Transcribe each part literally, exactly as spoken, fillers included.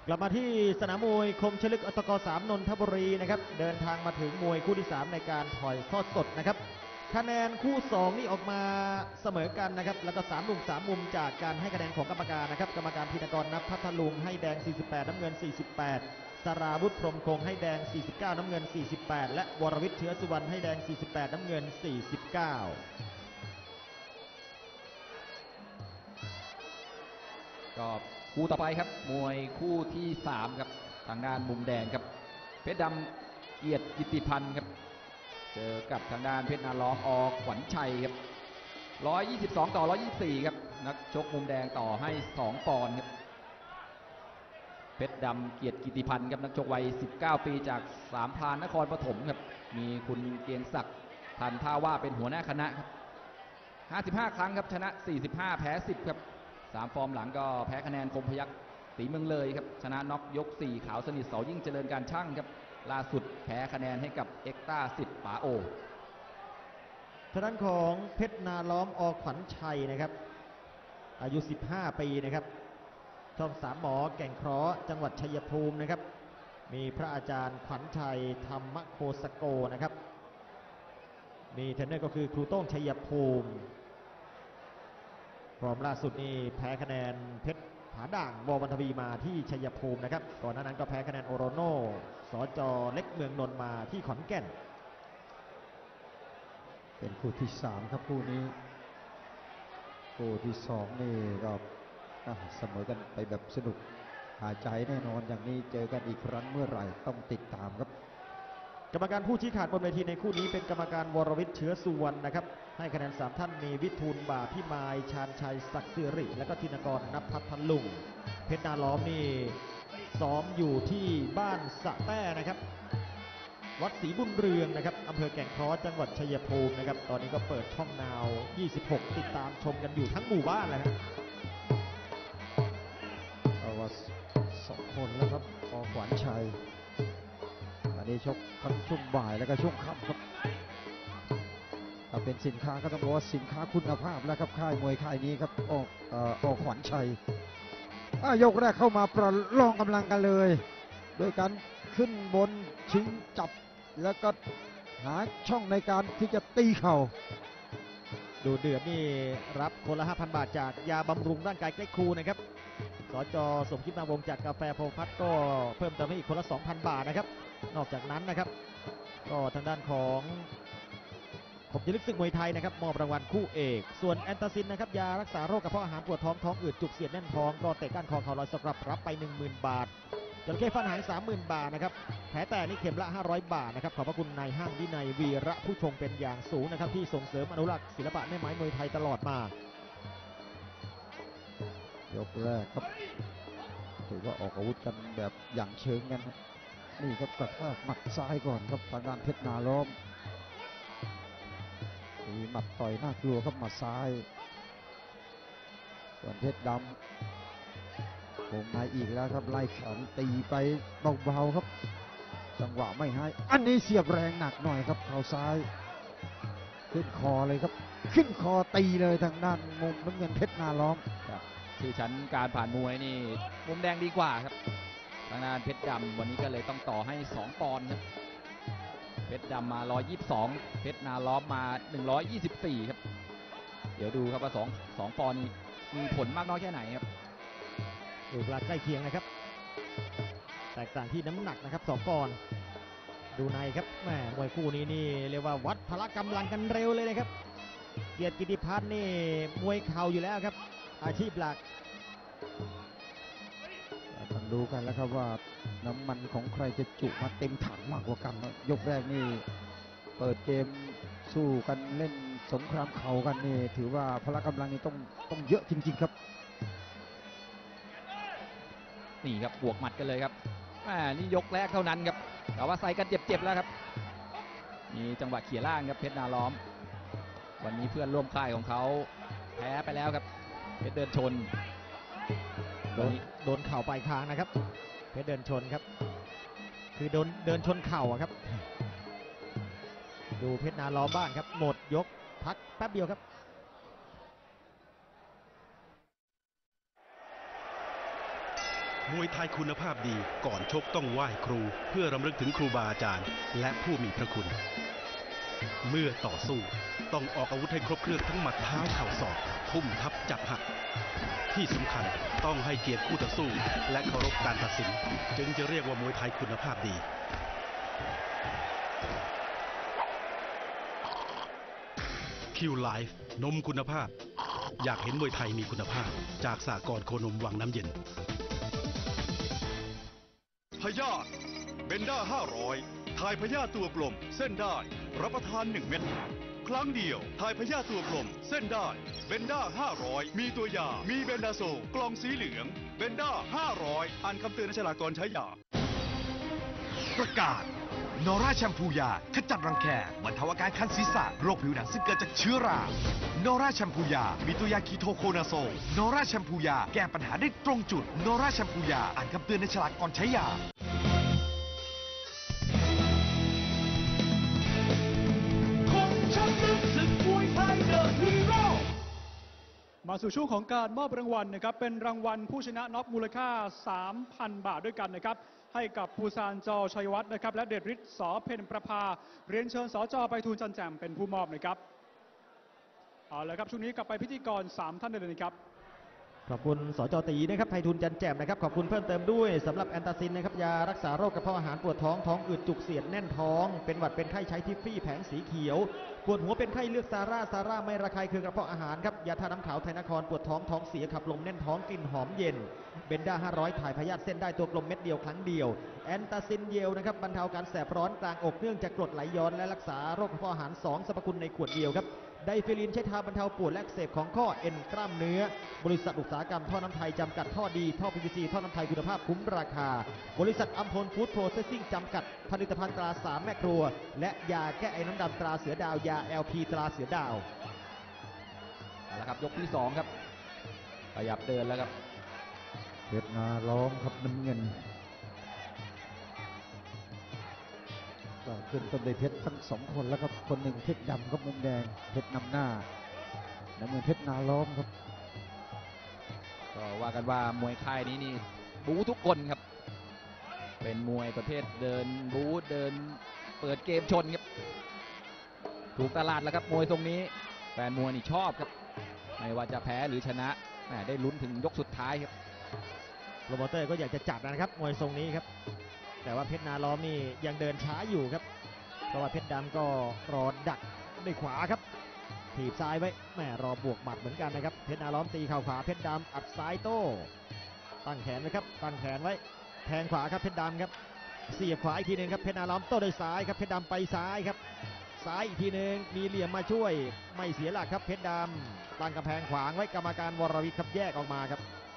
กลับมาที่สนามมวยคมชลึกอตกสามนนทบุรีนะครับเดินทางมาถึงมวยคู่ที่สามในการถ่ายทอดสดนะครับคะแนนคู่สองนี่ออกมาเสมอกันนะครับแล้วก็สามหนุ่มสามมุมจากการให้คะแนนของกรรมการนะครับกรรมการธินกร ณ พัทลุงให้แดงสี่สิบแปดน้ำเงินสี่สิบแปดสราวุธพรหมคงให้แดงสี่สิบเก้าน้ำเงินสี่สิบแปดและวรวิทย์เชื้อสุวรรณให้แดงสี่สิบแปดน้ำเงินสี่สิบเก้าก็คู่ต่อไปครับมวยคู่ที่สามครับทางด้านมุมแดงครับเพชรดำเกียรติกิติพันธ์ครับเจอกับทางด้านเพชรนาล้อมอขวัญชัยครับหนึ่งร้อยยี่สิบสองต่อหนึ่งร้อยยี่สิบสี่ครับนักชกมุมแดงต่อให้สองปอนด์ครับเพชรดำเกียรติกิติพันธ์ครับนักชกวัยสิบเก้าปีจากสามพรานนครปฐมครับมีคุณเกียงศักดิ์พันท่าว่าเป็นหัวหน้าคณะครับห้าสิบห้าครั้งครับชนะสี่สิบห้าแพ้สิบครับสามฟอร์มหลังก็แพ้คะแนนคมพยัคฆ์ตีเมืองเลยครับชนะน็อกยกสี่ขาวสนิทเสายิ่งเจริญการช่างครับล่าสุดแพ้คะแนนให้กับเอ็กต้าสิทธิ์ป๋าโอทางด้านของเพชรนาล้อมอขวัญชัยนะครับอายุสิบห้าปีนะครับช่องสามหมอแก่งเคราะห์จังหวัดชัยภูมินะครับมีพระอาจารย์ขวัญชัยธรรมโคสโกนะครับมีเทรนเนอร์ก็คือครูโต้งชัยภูมิฟอร์มล่าสุดนี่แพ้คะแนนเพชรผาด่างววันทวีมาที่ชัยภูมินะครับก่อนหน้านั้นก็แพ้คะแนนโอโรโนสจเล็กเมืองนนท์มาที่ขอนแก่นเป็นคู่ที่สามครับคู่นี้คู่ที่สองนี่ก็เสมอกันไปแบบสนุกหายใจแน่นอนอย่างนี้เจอกันอีกครั้งเมื่อไหร่ต้องติดตามครับกรรมการผู้ชี้ขาดบนเวทีในคู่นี้เป็นกรรมการวรวิทย์เชื้อสุวรรณนะครับให้คะแนนสามท่านมีวิทูลบ่าพิมายชาญชัยศักดิ์สิริและก็ธินกร ณ พัทลุงเพชรนาล้อมนี่ซ้อมอยู่ที่บ้านสะแต้นะครับวัดศรีบุญเรืองนะครับอำเภอแก่งเคราะห์จังหวัดชัยภูมินะครับตอนนี้ก็เปิดช่องนาวยี่สิบหกติดตามชมกันอยู่ทั้งหมู่บ้านเลยครับเอาว่าสองคนแล้วครับอขวัญชัยอันนี้ชกทั้งช่วงบ่ายแล้วก็ช่วงค่ำครับถ้าเป็นสินค้าก็ต้องบอกว่าสินค้าคุณภาพแล้วครับค่ายมวยค่ายนี้ครับออกออกขวัญชัยยกแรกเข้ามาประลองกำลังกันเลยโดยการขึ้นบนชิงจับแล้วก็หาช่องในการที่จะตีเข่าดูเดือดนี่รับคนละ ห้าพัน บาทจากยาบำรุงร่างกายใกล้ครูนะครับสจสมคิดนาวงจากกาแฟโพพัทก็เพิ่มเติมให้อีกคนละ สองพัน บาทนะครับนอกจากนั้นนะครับก็ทางด้านของผมจะลึกศึกมวยไทยนะครับมอบรางวัลคู่เอกส่วนแอนตาซินนะครับยารักษาโรคกระเพาะอาหารปวดท้องท้องอืดจุกเสียดแน่นท้องก็เตะก้านคอเข่าลอยสครับรับไป หนึ่งหมื่น บาทจระเข้ฟันหาง สามหมื่น บาทนะครับแผลแต่นี่เข็มละห้าร้อยบาทนะครับขอบพระคุณนายห้างวินัยวีระผู้ชงเป็นอย่างสูงนะครับที่ส่งเสริมอนุรักษ์ศิลปะแม่ไม้มวยไทยตลอดมายกแรกครับถือว่าออกอาวุธกันแบบอย่างเชิงกันนี่ครับกระแทกหมัดซ้ายก่อนครับทางด้านเพชรนาล้อมมีหมัดต่อยน่ากลัวครับหมัดซ้ายส่วนเพชรดำผมมาอีกแล้วครับไล่แขนตีไปเบาๆครับจังหวะไม่ให้อันนี้เสียบแรงหนักหน่อยครับเข่าซ้ายขึ้นคอเลยครับขึ้นคอตีเลยทางด้านมุมน้ำเงินเพชรนาล้อมชื่อชั้นการผ่านมวยนี่มุมแดงดีกว่าครับทางด้านเพชรดำวันนี้ก็เลยต้องต่อให้สองปอนด์ครับเพชรดำมาหนึ่งร้อยยี่สิบสองเพชรนาล้อมมาหนึ่งร้อยยี่สิบสี่ครับเดี๋ยวดูครับว่าสอง สองปอนด์นี้มีผลมากน้อยแค่ไหนครับรูปร่างใกล้เคียงนะครับแตกต่างที่น้ำหนักนะครับสองปอนด์ดูในครับแหมมวยคู่นี้นี่เรียกว่าวัดพละกำลังกันเร็วเลยนะครับเกียรติกิติพันธ์นี่มวยเข่าอยู่แล้วครับอาชีพหลักต้องดูกันแล้วครับว่าน้ำมันของใครจะจุมาเต็มถังมากกว่ากันยกแรกนี่เปิดเกมสู้กันเล่นสงครามเข่ากันนี่ถือว่าพละกำลังนี่ต้องต้องเยอะจริงๆครับนี่ครับบวกหมัดกันเลยครับนี่ยกแรกเท่านั้นครับแต่ว่าใส่กันเจ็บๆแล้วครับมีจังหวะเขี่ยล่างครับเพชรนาล้อมวันนี้เพื่อนร่วมค่ายของเขาแพ้ไปแล้วครับเพชรเดินชนโดนโดนเข่าปลายคางนะครับเพชรเดินชนครับคือโดนเดินชนเข่าครับดูเพชรนาล้อมบ้างครับหมดยกพักแป๊บเดียวครับ มมวยไทยคุณภาพดีก่อนชกต้องไหว้ครูเพื่อรำลึกถึงครูบาอาจารย์และผู้มีพระคุณ เมื่อต่อสู้ต้องออกอาวุธให้ครบเครื่องทั้งหมัดเท้าเข่าศอกทุ่มทับจับหักที่สำคัญต้องให้เกียรติคู่ต่อสู้และเคารพการตัดสินจึงจะเรียกว่ามวยไทยคุณภาพดีคิวไลฟ์นมคุณภาพอยากเห็นมวยไทยมีคุณภาพจากสหกรณ์โคนมวังน้ำเย็นพยาธิเบนด้าห้าร้อยถ่ายพยาธิตัวกลมเส้นได้รับประทานหนึ่งเม็ดครั้งเดียวถ่ายพยาธิตัวกลมเส้นได้เบนด้าห้าร้อยมีตัวยามีเบนดาโซลกล่องสีเหลืองเบนด้าห้าร้อยอ่านคำเตือนในฉลากก่อนใช้ยาประกาศนอร่าแชมพูยาขจัดรังแคบรรเทาอาการคันศีรษะโรคผิวหนังซึ่งเกิดจากเชื้อรานอร่าแชมพูยามีตัวยาคีโทโคนาโซลนอร่าแชมพูยาแก้ปัญหาได้ตรงจุดนอร่าแชมพูยาอ่านคำเตือนในฉลากก่อนใช้ยามาสู่ช่วงของการมอบรางวัลนะครับเป็นรางวัลผู้ชนะน็อกมูลค่า สามพัน บาทด้วยกันนะครับให้กับภูซานจอชัยวัฒน์นะครับและเดชฤทธิ์สอเพ็ญประภาเรียนเชิญสจไปทูลจันแจ่มเป็นผู้มอบนะครับเอาละครับช่วงนี้กลับไปพิธีกรสามท่านเลยนะครับขอบคุณสจตีนะครับไพฑูรย์จันแจ่มนะครับขอบคุณเพิ่มเติมด้วยสำหรับแอนตาซินนะครับยารักษาโรคกระเพาะอาหารปวดท้องท้องอืดจุกเสียดแน่นท้องเป็นหวัดเป็นไข้ใช้ทิฟฟี่แผงสีเขียวปวดหัวเป็นไข้เลือกซาร่าซาร่าไม่ระคายเคืองกระเพาะอาหารครับยาทาน้ำขาวไทยนครปวดท้องท้องเสียขับลมแน่นท้องกลิ่นหอมเย็นเบนด้าห้าร้อยถ่ายพยาธิเส้นได้ตัวกลมเม็ดเดียวครั้งเดียวแอนตาซินเยลนะครับบรรเทาการแสบร้อนกลางอกเนื่องจากกรดไหลย้อนและรักษาโรคกระเพาะอาหารสองสรรพคุณในขวดเดียวครับไดฟิลินใช้ทาบรรเทาปวดและอักเสบของข้อเอ็นกล้ามเนื้อบริษัทอุตสาหกรรมท่อน้ำไทยจำกัดท่อดีท่อ พี วี ซี ท่อน้ำไทยคุณภาพคุ้มราคาบริษัทอัมพลฟู้ดโปรเซสซิ่งจำกัดผลิตภัณฑ์ตราสามแม่ครัวและยาแก้ไอน้ำดำตราเสือดาวยา แอล พี ตราเสือดาวเอาละครับยกที่สองครับขยับเดินแล้วครับเพชรนาล้อมครับน้ำเงินก็ขึ้นต้นด้วยเพชรทั้งสองคนแล้วครับคนหนึ่งเพชรดำครับมุมแดงเพชรนำหน้าน้ำเงินเพชรนาล้อมครับก็ว่ากันว่ามวยค่ายนี้นี่บู๊ทุกคนครับเป็นมวยประเภทเดินบู๊เดินเปิดเกมชนครับถูกตลาดแล้วครับมวยตรงนี้แฟนมวยนี่ชอบครับไม่ว่าจะแพ้หรือชนะได้ลุ้นถึงยกสุดท้ายครับโปรโมเตอร์ก็อยากจะจัดนะครับมวยทรงนี้ครับแต่ว่าเพชรนาล้อมนี่ยังเดินช้าอยู่ครับเพราะว่าเพชรดำก็รอดักด้วยขวาครับถีบซ้ายไว้แม่รอบวกหมัดเหมือนกันนะครับเพชรนาล้อมตีเข่าขวาเพชรดำอัดซ้ายโต้ตั้งแขนไว้ครับตั้งแขนไว้แทงขวาครับเพชรดำครับเสียบขวาอีกทีหนึ่งครับเพชรนาล้อมโต้ด้วยซ้ายครับเพชรดำไปซ้ายครับซ้ายอีกทีหนึ่งมีเหลี่ยมมาช่วยไม่เสียหลักครับเพชรดำตั้งกำแพงขวางไว้กรรมการวรวิทย์ครับแยกออกมาครับ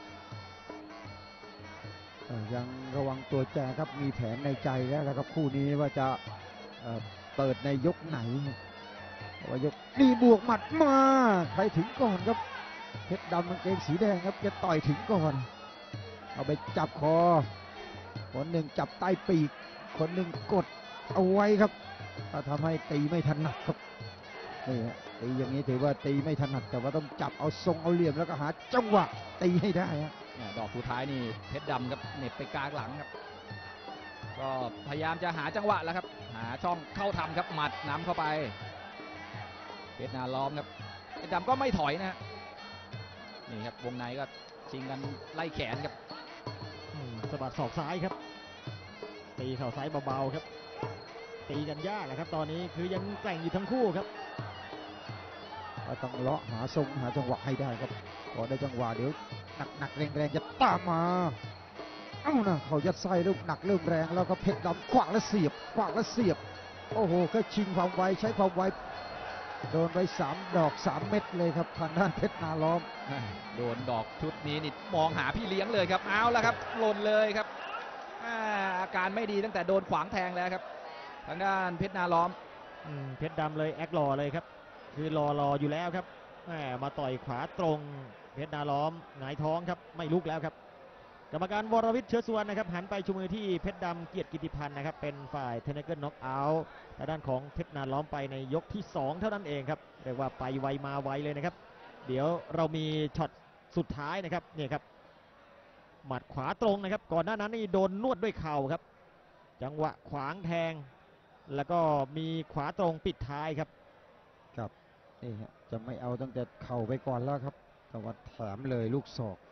ยังระวังตัวแจครับมีแผนในใจแล้วนะครับคู่นี้ว่าจะเปิดในยกไหนว่ายกนี่บวกหมัดมาใครถึงก่อนครับเพชรดำกางเกงสีแดงครับจะต่อยถึงก่อนเอาไปจับคอคนหนึ่งจับใต้ปีกคนหนึ่งกดเอาไว้ครับถ้าทำให้ตีไม่ถนัดครับนี่ฮะตีอย่างนี้ถือว่าตีไม่ถนัดแต่ว่าต้องจับเอาทรงเอาเหลี่ยมแล้วก็หาจังหวะตีให้ได้ฮะดอกสุดท้ายนี่เพชรดำครับเหน็บไปกลางหลังครับก็พยายามจะหาจังหวะแล้วครับหาช่องเข้าทำครับหมัดนำเข้าไปเพชรนาล้อมครับเพชรดำก็ไม่ถอยนะนี่ครับวงในก็ชิงกันไล่แขนครับสะบัดศอกซ้ายครับตีเข่าซ้ายเบาๆครับตีกันยากนะครับตอนนี้คือยังแกร่งอยู่ทั้งคู่ครับก็ต้องเลาะหาทรงหาจังหวะให้ได้ครับพอได้จังหวะเดี๋ยวหนักๆแรงๆจะตามมาเอ้านะเขายัดไส้ลูกหนักเริ่มแรงแล้วก็เพชรดำขวางและเสียบขวางและเสียบโอ้โหก็ชิงความไวใช้ความไวโดนไปสามดอกสามเม็ดเลยครับทางด้านเพชรนาล้อมโดนดอกชุดนี้นี่มองหาพี่เลี้ยงเลยครับเอาแล้วครับหล่นเลยครับอาการไม่ดีตั้งแต่โดนขวางแทงแล้วครับทางด้านเพชรนาล้อมเพชรดำเลยแอครอเลยครับคือรอรออยู่แล้วครับมาต่อยขวาตรงเพชรนาล้อมหงายท้องครับไม่ลุกแล้วครับกรรมการวรวิทย์เชื้อสุวรรณนะครับหันไปชูมือที่เพชรดำเกียรติกิติพันธ์นะครับเป็นฝ่ายเทคนิคน็อกเอาท์ทางด้านของเพชรนาล้อมไปในยกที่สองเท่านั้นเองครับเรียกว่าไปไวมาไวเลยนะครับเดี๋ยวเรามีช็อตสุดท้ายนะครับนี่ครับหมัดขวาตรงนะครับก่อนหน้านั้นนี่โดนนวดด้วยเข่าครับจังหวะขวางแทงแล้วก็มีขวาตรงปิดท้ายครับครับนี่ฮะจะไม่เอาตั้งแต่เข่าไปก่อนแล้วครับแต่ว่าแถมเลยลูกศอก